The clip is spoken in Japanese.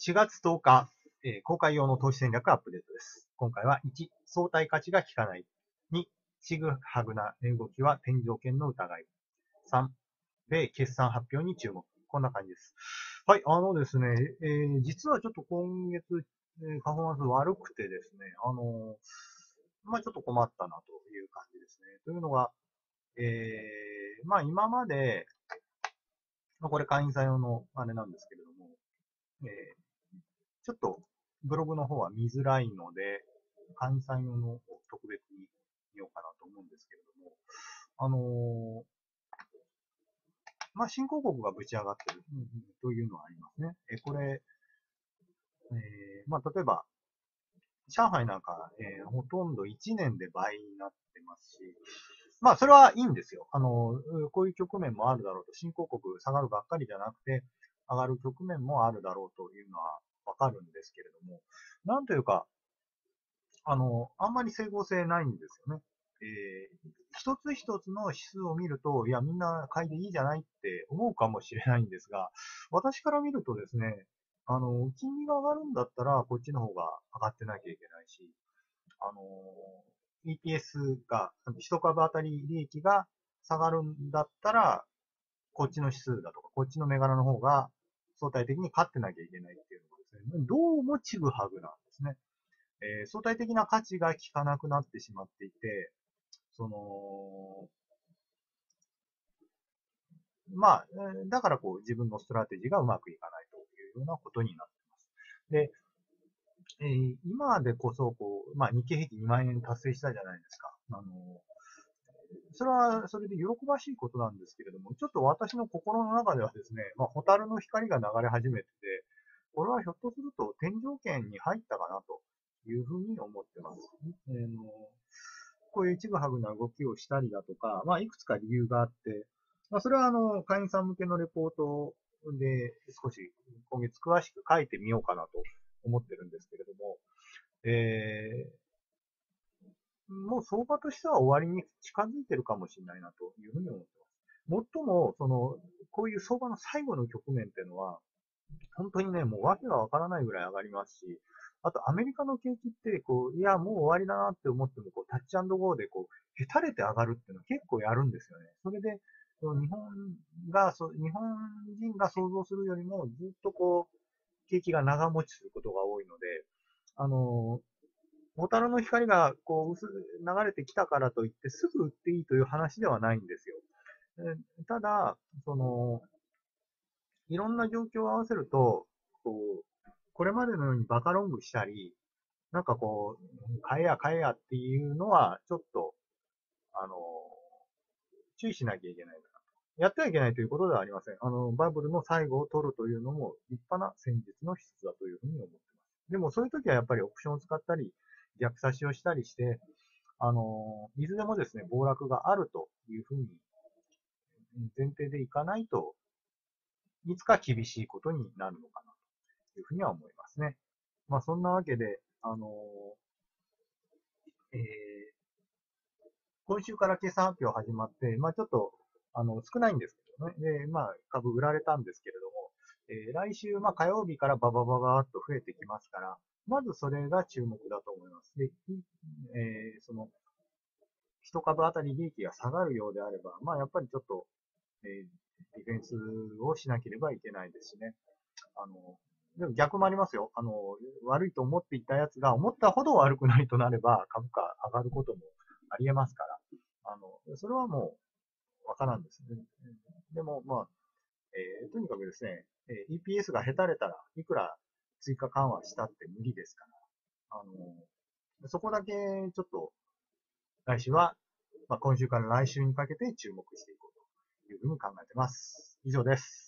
4月10日、公開用の投資戦略アップデートです。今回は1、相対価値が効かない。2、ちぐはぐな値動きは天井圏の疑い。3、米決算発表に注目。こんな感じです。はい、ですね、実はちょっと今月、パフォーマンス悪くてですね、ちょっと困ったなという感じですね。というのが、今まで、これ会員さん用のあれなんですけれども、ちょっとブログの方は見づらいので、会員さん用の特別に見ようかなと思うんですけれども、新広告がぶち上がってる、というのはありますね。これ、例えば、上海なんか、ほとんど1年で倍になってますし、それはいいんですよ。こういう局面もあるだろうと、新広告下がるばっかりじゃなくて、上がる局面もあるだろうというのはわかるんですけれども、なんというか、あんまり整合性ないんですよね。一つ一つの指数を見ると、いや、みんな買いでいいじゃないって思うかもしれないんですが、私から見るとですね、金利が上がるんだったら、こっちの方が上がってなきゃいけないし、EPS が、一株当たり利益が下がるんだったら、こっちの指数だとか、こっちの銘柄の方が相対的に勝ってなきゃいけないっていうのがですね、どうもちぐはぐなんですね。相対的な価値が効かなくなってしまっていて、その、だからこう自分のストラテジーがうまくいかないというようなことになっています。で、今でこそ日経平均2万円達成したじゃないですか。それはそれで喜ばしいことなんですけれども、ちょっと私の心の中ではですね、蛍の光が流れ始めてて、これはひょっとすると天井圏に入ったかなというふうに思ってます。こういうちぐはぐな動きをしたりだとか、いくつか理由があって、それは会員さん向けのレポートで少し今月詳しく書いてみようかなと思ってるんですけれども、もう相場としては終わりに近づいてるかもしれないなというふうに思ってます。もっとも、こういう相場の最後の局面っていうのは、本当にね、もう訳がわからないぐらい上がりますし、あとアメリカの景気って、いや、もう終わりだなって思っても、タッチアンドゴーで、へたれて上がるっていうのは結構やるんですよね。それで、日本人が想像するよりも、ずっと景気が長持ちすることが多いので、あの、蛍の光が流れてきたからといってすぐ売っていいという話ではないんですよ。ただ、いろんな状況を合わせると、これまでのようにバカロングしたり、買えや買えやっていうのは、ちょっと、あの、注意しなきゃいけないかな。やってはいけないということではありません。バブルの最後を取るというのも立派な戦術の一つだというふうに思ってます。でもそういう時はやっぱりオプションを使ったり、逆差しをしたりして、いずれもですね、暴落があるというふうに前提でいかないと、いつか厳しいことになるのかなというふうには思いますね。そんなわけで、えー今週から決算発表始まって、ちょっと、少ないんですけどね。で、株売られたんですけれども、来週、火曜日からババババーっと増えてきますから、まずそれが注目だと思います。で、一株当たり利益が下がるようであれば、やっぱりちょっと、ディフェンスをしなければいけないですしね。あの、でも逆もありますよ。悪いと思っていたやつが思ったほど悪くないとなれば株価上がることもありえますから、それはもうわからんですね。でも、とにかくですね、EPS が下手れたらいくら追加緩和したって無理ですから、そこだけちょっと来週は、今週から来週にかけて注目していこうというふうに考えています。以上です。